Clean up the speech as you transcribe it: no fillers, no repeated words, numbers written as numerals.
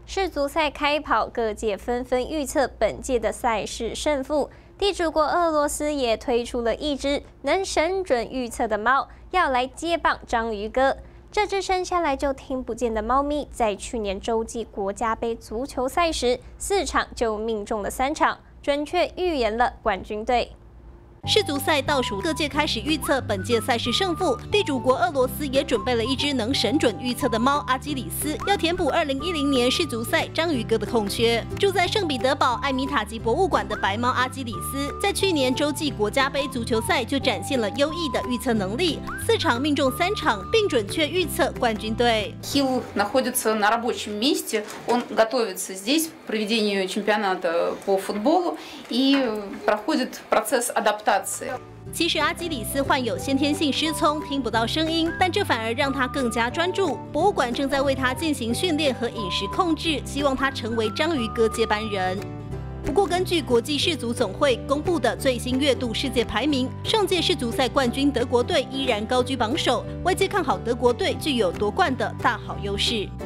世足赛开跑，各界纷纷预测本届的赛事胜负。地主国俄罗斯也推出了一只能神准预测的猫，要来接棒章鱼哥。这只生下来就听不见的猫咪，在去年洲际国家杯足球赛时，4场就命中了3场，准确预言了冠军队。 世足赛倒数，各界开始预测本届赛事胜负。地主国俄罗斯也准备了一只能神准预测的猫阿基里斯，要填补2010年世足赛章鱼哥的空缺。住在圣彼得堡艾米塔吉博物馆的白猫阿基里斯，在去年洲际国家杯足球赛就展现了优异的预测能力，4场命中3场，并准确预测冠军队。 Хилл находится на рабочем месте, он готовится здесь к проведению чемпионата по футболу и проходит процесс адаптации. 其实阿基里斯患有先天性失聪，听不到声音，但这反而让他更加专注。博物馆正在为他进行训练和饮食控制，希望他成为章鱼哥接班人。不过，根据国际世足总会公布的最新月度世界排名，上届世足赛冠军德国队依然高居榜首，外界看好德国队具有夺冠的大好优势。